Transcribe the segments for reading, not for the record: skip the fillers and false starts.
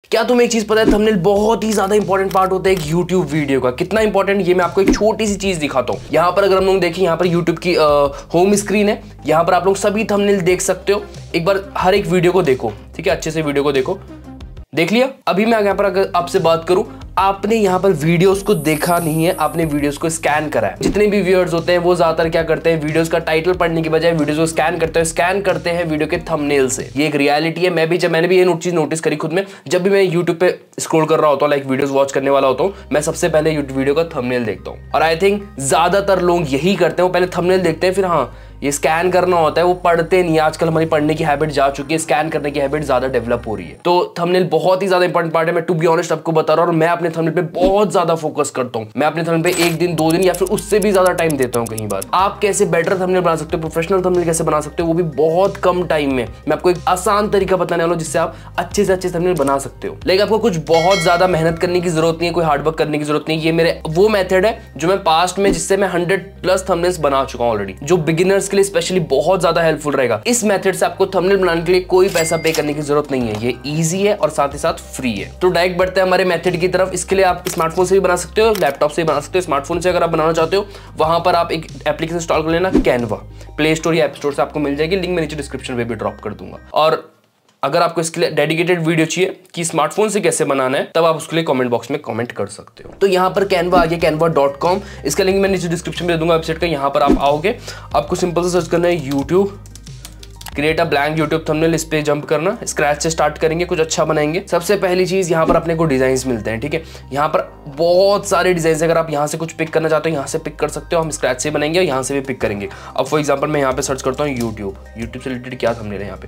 क्या तुम्हें एक चीज पता है, थंबनेल बहुत ही ज्यादा इंपॉर्टेंट पार्ट होता है एक यूट्यूब वीडियो का। कितना इंपॉर्टेंट, ये मैं आपको एक छोटी सी चीज दिखाता हूँ। यहाँ पर अगर हम लोग देखें, यहाँ पर यूट्यूब की होम स्क्रीन है, यहाँ पर आप लोग सभी थंबनेल देख सकते हो। एक बार हर एक वीडियो को देखो, ठीक है, अच्छे से वीडियो को देखो। देख लिया? अभी मैं यहाँ पर अगर आपसे बात करूं, आपने यहाँ पर वीडियोस को देखा नहीं है, आपने वीडियोस को स्कैन करा है। जितने भी व्यूअर्स होते हैं वो ज्यादातर क्या करते हैं, वीडियोस का टाइटल पढ़ने की बजाय वीडियोस को स्कैन करते हैं वीडियो के थंबनेल मैंने ये एक रियलिटी है। मैंने भी ये चीज नोटिस करी खुद में। जब भी मैं यूट्यूब पे स्क्रॉल कर रहा होता हूँ, लाइक वीडियोस वॉच करने वाला होता हूँ, मैं सबसे पहले वीडियो का थंबनेल देखता हूँ। और आई थिंक ज्यादातर लोग यही करते हैं, वो पहले थंबनेल देखते हैं, फिर हाँ ये स्कैन करना होता है, वो पढ़ते नहीं। आजकल हमारी पढ़ने की हैबिट जा चुकी है, स्कैन करने की हैबिट ज्यादा डेवलप हो रही है। तो थंबनेल बहुत ही ज्यादा इंपॉर्टेंट पार्ट है। मैं टू बी ऑनेस्ट आपको बता रहा हूँ, और मैं अपने थंबनेल पे बहुत ज्यादा फोकस करता हूँ। मैं अपने थंबनेल पे 1 दिन 2 दिन या फिर उससे भी ज्यादा टाइम देता हूँ कई बार। आप कैसे बेटर थंबनेल बना सकते हो, प्रोफेशनल थंबनेल कैसे बना सकते हो, वो भी बहुत कम टाइम में। मैं आपको एक आसान तरीका बताने वाला हूँ जिससे आप अच्छे से अच्छे थंबनेल बना सकते हो। लेकिन आपको कुछ बहुत ज्यादा मेहनत करने की जरूरत नहीं है, कोई हार्डवर्क करने की जरूरत नहीं है। ये मेरे वो मेथड है जो मैं पास्ट में, जिससे मैं 100+ थंबनेल्स बना चुका हूँ ऑलरेडी, जो बिगिनर्स के लिए स्पेशली बहुत ज्यादा हेल्पफुल रहेगा। इस मेथड से आपको थंबनेल बनाने के लिए कोई पैसा पे करने की जरूरत नहीं है। ये इजी है और साथ ही साथ फ्री है। तो डायरेक्ट बढ़ते हैं हमारे मेथड की तरफ। इसके लिए आप स्मार्टफोन से भी बना सकते हो, लैपटॉप से भी बना सकते हो। स्मार्टफोन से अगर आप बनाना चाहते हो, वहां पर आप एक एप्लीकेशन इंस्टॉल कर लेना, कैनवा। प्ले स्टोर या ऐप स्टोर से आपको मिल जाएगी, लिंक मैं नीचे डिस्क्रिप्शन में भी ड्रॉप कर दूंगा। और अगर आपको इसके लिए डेडिकेटेड वीडियो चाहिए कि स्मार्टफोन से कैसे बनाना है, तब आप उसके लिए कमेंट बॉक्स में कमेंट कर सकते हो। तो यहाँ पर कैनवा आ गया, canva.com। इसका लिंक मैं नीचे डिस्क्रिप्शन में दे दूंगा वेबसाइट का। यहाँ पर आप आओगे, आपको सिंपल से सर्च करना है YouTube, create a blank YouTube thumbnail. इस पे जंप करना, स्क्रैच से स्टार्ट करेंगे, कुछ अच्छा बनाएंगे। सबसे पहली चीज यहाँ पर अपने को डिजाइन्स मिलते हैं, ठीक है। यहाँ पर बहुत सारे डिजाइन, अगर आप यहाँ से कुछ पिक करना चाहते हो यहाँ से पिक कर सकते हो। हम स्क्रैच से बनाएंगे और यहाँ से भी पिक करेंगे। अब फॉर एग्जांपल मैं यहाँ पे सर्च करता हूँ यूट्यूब से रिलेटेड क्या थंबनेल है यहाँ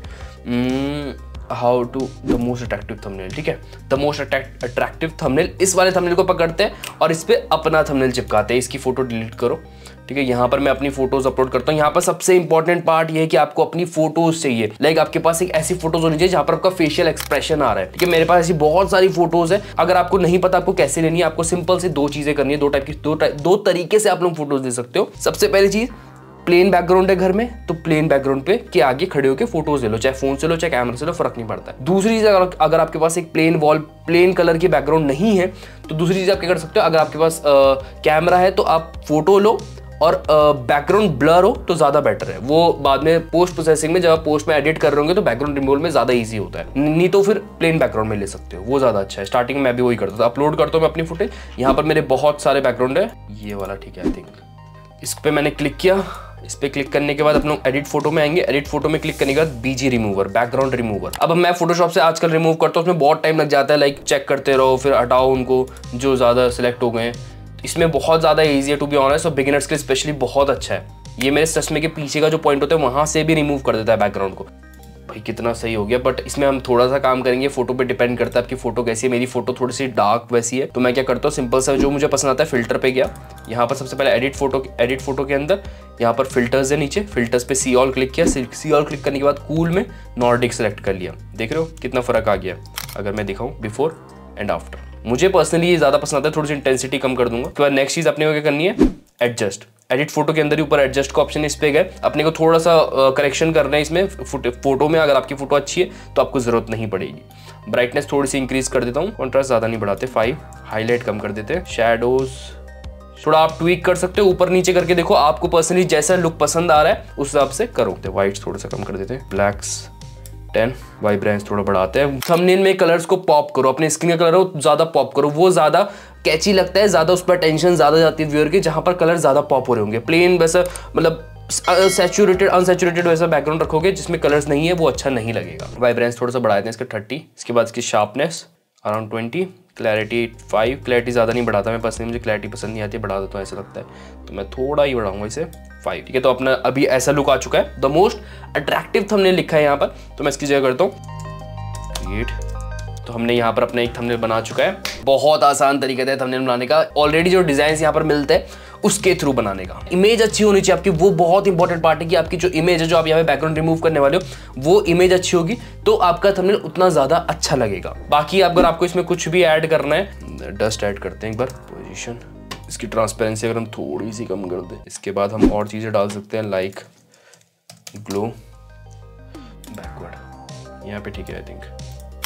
पे, how to the most attractive thumbnail, ठीक है। द मोस्ट अट्रैक्टिव थंबनेल, इस वाले थंबनेल को पकड़ते हैं और इस पे अपना थंबनेल चिपकाते हैं। इसकी फोटो डिलीट करो, ठीक है। यहाँ पर मैं अपनी फोटोज अपलोड करता हूँ। यहाँ पर सबसे इंपॉर्टेंट पार्ट ये है कि आपको अपनी फोटोज चाहिए। लाइक आपके पास एक ऐसी फोटोज होनी चाहिए जहाँ पर आपका फेशियल एक्सप्रेशन आ रहा है, ठीक है। मेरे पास ऐसी बहुत सारी फोटोज है। अगर आपको नहीं पता आपको कैसे लेनी है, आपको सिंपल से 2 चीजें करनी है। दो तरीके से आप लोग फोटोज ले सकते हो। सबसे पहली चीज, प्लेन बैकग्राउंड है घर में, तो प्लेन बैकग्राउंड पे के आगे खड़े होकर फोटोज ले लो, चाहे फोन से लो चाहे कैमरा से लो, फर्क नहीं पड़ता है। दूसरी चीज, अगर आपके पास एक प्लेन वॉल, प्लेन कलर की बैकग्राउंड नहीं है, तो दूसरी चीज आप क्या कर सकते हो, अगर आपके पास कैमरा है तो आप फोटो लो और बैकग्राउंड ब्लर हो तो ज्यादा बेटर है। वो बाद में पोस्ट प्रोसेसिंग में, जब आप पोस्ट में एडिट कर रहे होंगे तो बैकग्राउंड रिमूवल में ज्यादा इजी होता है। नहीं तो फिर प्लेन बैकग्राउंड में ले सकते हो, वो ज्यादा अच्छा है। स्टार्टिंग में मैं भी वही करता था। अपलोड करता हूँ मैं अपनी फुटेज, यहाँ पर मेरे बहुत सारे बैकग्राउंड है। ये वाला ठीक है, आई थिंक इस पे मैंने क्लिक किया। इस पे क्लिक करने के बाद अपने एडिट फोटो में आएंगे। एडिट फोटो में क्लिक करने के बाद बीजी रिमूवर, बैकग्राउंड रिमूवर। अब मैं फोटोशॉप से आजकल रिमूव करता हूँ, उसमें बहुत टाइम लग जाता है। लाइक चेक करते रहो, फिर हटाओ उनको जो ज्यादा सिलेक्ट हो गए। इसमें बहुत ज्यादा ईजी है टू बी ऑनेस्ट, और बिगिनर्स के लिए स्पेशली बहुत अच्छा है। ये मेरे चश्मे के पीछे का जो पॉइंट होता है वहां से भी रिमूव कर देता है बैकग्राउंड को। भाई कितना सही हो गया। बट इसमें हम थोड़ा सा काम करेंगे, फोटो पे डिपेंड करता है आपकी फोटो कैसी है। मेरी फोटो थोड़ी सी डार्क वैसी है, तो मैं क्या करता हूँ, सिंपल सा जो मुझे पसंद आता है, फिल्टर पे गया। यहाँ पर सबसे पहले एडिट फोटो के अंदर यहाँ पर फिल्टर्स है नीचे, फिल्टर्स पे सी ऑल क्लिक किया। सी ऑल क्लिक करने के बाद कूल में नॉर्डिक सेलेक्ट कर लिया। देख रहे हो कितना फर्क आ गया। अगर मैं दिखाऊं बिफोर एंड आफ्टर, मुझे पर्सनली ये ज्यादा पसंद आता है। थोड़ी सी इंटेंसिटी कम कर दूंगा। उसके बाद नेक्स्ट चीज अपने को क्या करनी है, एडजस्ट। एडिट फोटो के अंदर ही ऊपर एडजस्ट का ऑप्शन, इस पे गए। अपने को थोड़ा सा करेक्शन करना है इसमें फोटो में। अगर आपकी फोटो अच्छी है तो आपको जरूरत नहीं पड़ेगी। ब्राइटनेस थोड़ी सी इंक्रीज कर देता हूँ, कॉन्ट्रास्ट ज्यादा नहीं बढ़ाते, 5। हाईलाइट कम कर देते हैं, शैडोज थोड़ा आप ट्वीक कर सकते हो, ऊपर नीचे करके देखो आपको पर्सनली जैसा लुक पसंद आ रहा है उस हिसाब से करो। व्हाइट्स थोड़ा सा कम कर देते हैं, ब्लैक्स 10, वाइब्रेंस थोड़ा बढ़ाते हैं। थंबनेल में कलर्स को पॉप करो, अपने स्किन का कलर हो ज्यादा पॉप करो, वो ज्यादा कैची लगता है, ज्यादा उस पर टेंशन ज्यादा जाती है व्यूअर की, जहां पर कलर ज्यादा पॉप हो रहे होंगे। प्लेन वैसा मतलब अनसैचुरेटेड वैसा बैकग्राउंड रखोगे जिसमें कलर्स नहीं है, वो अच्छा नहीं लगेगा। वाइब्रेंस थोड़ा सा बढ़ा देते हैं इसका 30। इसके बाद इसकी शार्पनेस अराउंड 20, क्लैरिटी 5। क्लैरिटी ज़्यादा नहीं बढ़ाता मैं पर्सनली, मुझे क्लैरिटी पसंद नहीं आती, बढ़ा देता हूँ ऐसा लगता है, तो मैं थोड़ा ही बढ़ाऊंगा इसे 5, ठीक है। तो अपना अभी ऐसा लुक आ चुका है। द मोस्ट अट्रैक्टिव थंबनेल लिखा है यहाँ पर, तो मैं इसकी जगह करता हूँ क्रिएट। तो हमने यहाँ पर अपना एक थंबनेल बना चुका है। बहुत आसान तरीका है थंबनेल बनाने का। ऑलरेडी जो डिजाइन यहाँ पर मिलते हैं उसके थ्रू बनाने का। इमेज अच्छी होनी चाहिए आपकी, वो बहुत इंपॉर्टेंट पार्ट है कि आपकी जो इमेज है, जो आप यहाँ पे बैकग्राउंड रिमूव करने वाले हो, वो इमेज अच्छी होगी तो आपका थंबनेल उतना ज्यादा अच्छा लगेगा। बाकी अगर आपको इसमें कुछ भी ऐड करना है, डस्ट ऐड करते हैं एक बार, पोजीशन, इसकी ट्रांसपेरेंसी अगर हम थोड़ी सी कम कर दें। इसके बाद हम और चीजें डाल सकते हैं लाइक ग्लो बैकवर्ड, यहाँ पे ठीक है आई थिंक।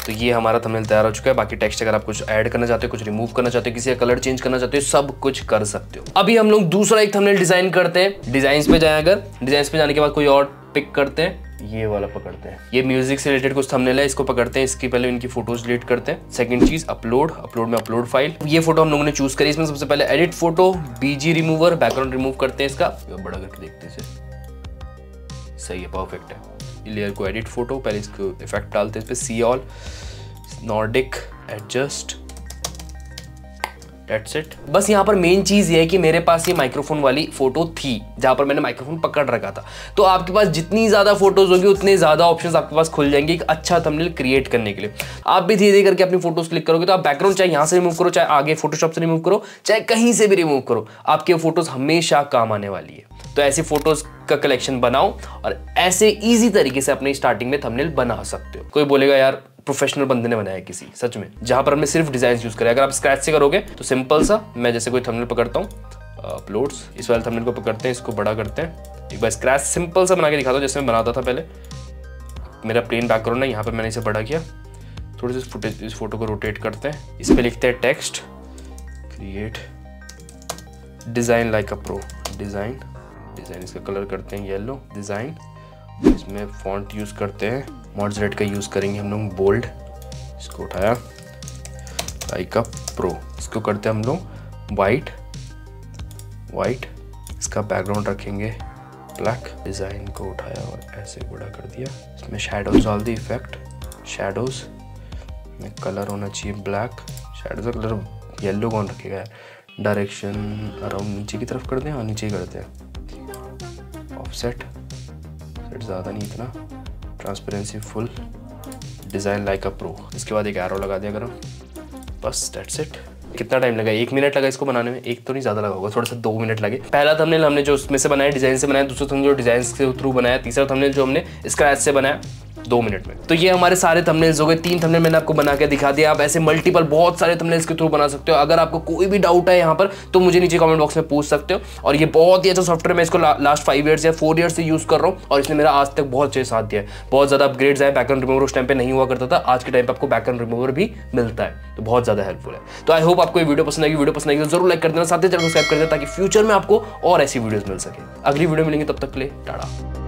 तो ये हमारा थंबनेल तैयार हो चुका है। बाकी टेक्स्ट अगर आप कुछ ऐड करना चाहते हो, कुछ रिमूव करना चाहते हो, किसी का कलर चेंज करना चाहते हो, सब कुछ कर सकते हो। अभी हम लोग दूसरा एक थंबनेल डिजाइन करते हैं। डिजाइन पे जाए, अगर डिजाइन पे जाने के बाद कोई और पिक करते हैं, ये वाला पकड़ते हैं। ये म्यूजिक से रिलेटेड कुछ थंबनेल है, इसको पकड़ते हैं। इसकी पहले इनकी फोटोज डिलीट करते हैं। सेकंड चीज अपलोड में अपलोड फाइल। ये फोटो हम लोगों ने चूज करी। इसमें सबसे पहले edit photo, BG remover, background remove करते हैं। इसका बड़ा करके देखते हैं, सही है, परफेक्ट है। लेयर को एडिट फोटो, पहले इसको इफेक्ट डालते हैं। इस पे see all, Nordic, adjust, That's it। बस यहाँ पर मेन चीज ये है कि मेरे पास ये माइक्रोफोन वाली फोटो थी जहां पर मैंने माइक्रोफोन पकड़ रखा था। तो आपके पास जितनी ज्यादा फोटोज होगी उतने ज्यादा ऑप्शंस आपके पास खुल जाएंगे एक अच्छा थंबनेल क्रिएट करने के लिए। आप भी धीरे धीरे करके अपनी फोटोज क्लिक करोगे तो आप बैकग्राउंड चाहे यहाँ से रिमूव करो, चाहे आगे फोटोशॉप से रिमूव करो, चाहे कहीं से भी रिमूव करो, आपके फोटोज हमेशा काम आने वाली है। तो ऐसी फोटोज का कलेक्शन बनाओ और ऐसे इजी तरीके से अपनी स्टार्टिंग में थंबनेल बना सकते हो। कोई बोलेगा यार प्रोफेशनल बंदे ने बनाया किसी, सच में, जहां पर हमने सिर्फ डिजाइन यूज करें। अगर आप स्क्रैच से करोगे तो सिंपल सा, मैं जैसे कोई थंबनेल पकड़ता हूँ, अपलोड्स, इस वाले थंबनेल को पकड़ते हैं, इसको बड़ा करते हैं। एक बार स्क्रैच सिंपल सा बना के दिखाता हूँ जैसे मैं बनाता था पहले। मेरा प्लेन बैकग्राउंड है, यहाँ पर मैंने इसे बड़ा किया। थोड़ी सी फुटेज, इस फोटो को रोटेट करते हैं। इस पर लिखते हैं text, create design like a pro, design, इसका कलर करते हैं येलो, डिजाइन। इसमें फॉन्ट यूज करते हैं, मॉडरेट का यूज करेंगे हम लोग, बोल्ड, इसको उठाया, लाइक अ प्रो, इसको करते हैं हम लोग वाइट, इसका बैकग्राउंड रखेंगे ब्लैक, डिजाइन को उठाया और ऐसे बड़ा कर दिया। इसमें शैडोज डाल दी, इफेक्ट, शैडोज में कलर होना चाहिए ब्लैक, शैडोज का कलर येलो कौन रखेगा यार, डायरेक्शन अराउंड नीचे की तरफ कर दें, हाँ नीचे ही करते हैं, ऑफसेट ज़्यादा नहीं, इतना, transparency full, design like a pro. इसके बाद एक एरो लगा दिया करो, बस दैट्स इट। कितना टाइम लगा? 1 मिनट लगा इसको बनाने में, एक तो नहीं ज़्यादा लगा होगा, थोड़ा सा 2 मिनट लगे। पहला थंबनेल हमने जो उसमें से बनाया डिज़ाइन से बनाया, दूसरा थंबनेल जो डिज़ाइन के थ्रू बनाया, तीसरा थंबनेल जो हमने स्क्रैच से बनाया 2 मिनट में। तो ये हमारे सारे थंबनेल्स हो गए। 3 थंबनेल मैंने आपको बना के दिखा दिया। आप ऐसे मल्टीपल बहुत सारे थंबनेल्स के थ्रू बना सकते हो। अगर आपको कोई भी डाउट है यहाँ पर तो मुझे नीचे कमेंट बॉक्स में पूछ सकते हो। और ये बहुत ही अच्छा सॉफ्टवेयर, मैं इसको लास्ट 5 ईयर्स या 4 ईयर्स से यूज़ कर रहा हूँ और इसने मेरा आज तक बहुत अच्छे साथ दिया है। बहुत ज़्यादा अपग्रेड्स आए, बैकग्राउंड रिमूवर उस टाइम पे नहीं हुआ करता था, आज के टाइम पे आपको बैकग्राउंड रिमूवर भी मिलता है, तो बहुत ज़्यादा हेल्पफुल है। तो आई होप आपको ये वीडियो पसंद आएगी। वीडियो पसंद आएगी तो जरूर लाइक कर देना, साथ ही चैनल को सब्सक्राइब कर देना ताकि फ्यूचर में आपको और ऐसी वीडियोस मिल सके। अगली वीडियो मिलेंगे, तब तक के लिए टाटा।